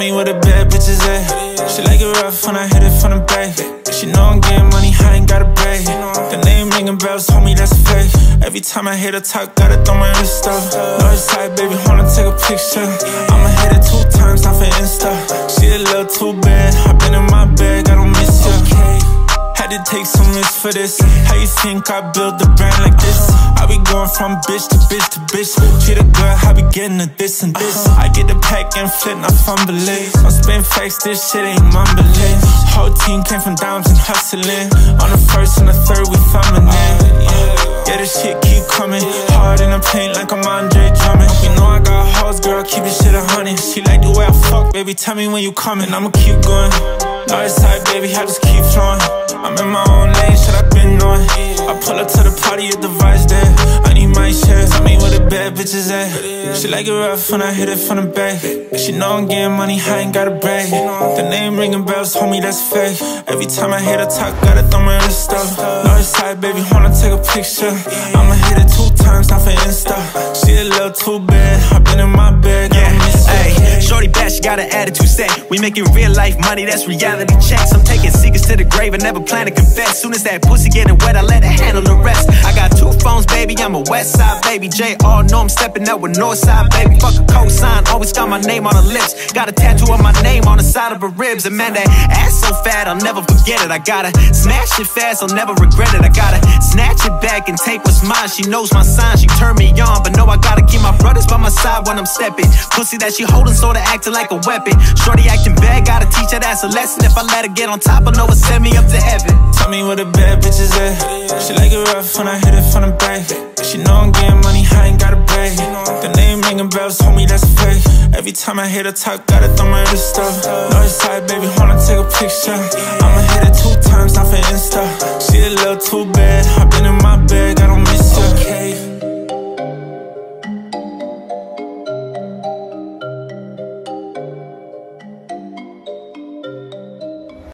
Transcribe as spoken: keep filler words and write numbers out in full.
me where the bad bitches at. She like it rough when I hit it from the back. She know I'm getting money, I ain't gotta brag. The name ringing bells, homie, that's fake. Every time I hit a talk, gotta throw my Insta. Northside, baby, wanna take a picture. I'ma hit it two times, not for Insta. She a little too bad, I been in my bag, I don't miss ya. Had to take some risks for this. How you think I built a brand like this? I be going from bitch to bitch to bitch. Treat a girl, I be getting a this and this. I get the pack and flip, not fumble it. I'm spitting facts, this shit ain't mumbling. Whole team came from dimes and hustling. On the first and the third, we thumbing it. uh, Yeah, this shit keep coming. Hard in the paint like I'm Andre Drummond. You know I got hoes, girl, keep this shit a hundred. She like the way I fuck, baby, tell me when you coming. I'ma keep going. Northside, baby, I just keep flowing. I'm in my own lane, shit I been knowing. I pull up to the party, a device there. I need my share, tell me where the bad bitches at. She like it rough when I hit it from the back. She know I'm getting money, I ain't gotta brag. The name ringing bells, homie, that's fake. Every time I hit a talk, gotta throw my wrist up. Northside, baby, wanna take a picture. I'ma hit it two times, not for Insta. She a little too bad, I been in my bag, I don't miss it. Shorty bad, she got an attitude set. We making real life money, that's reality checks. I'm taking secrets to the grave, I never plan to confess. Soon as that pussy getting wet, I let her handle the rest. I got two phones, baby, I'm a west side baby. J R know I'm stepping up with Northside, baby. Fuck a cosign, always got my name on the lips. Got a tattoo of my name on the side of her ribs. And man, that ass so fat, I'll never forget it. I gotta smash it fast, I'll never regret it. I gotta snatch it back and take what's mine. She knows my sign, she turned me on, but no, I gotta keep my brothers by my side when I'm stepping. Pussy that she holding, sorta acting like a weapon. Shorty acting bad, gotta teach her that's a lesson. If I let her get on top, I know it send me up to heaven. Tell me where the bad bitches at. She like it rough when I hit it from the back. She know I'm getting money, I ain't gotta brag. The name ringing bells, homie, that's fake. Every time I hit a talk, gotta throw my wrist up. Northside, baby, wanna take a picture. I'ma hit it two times.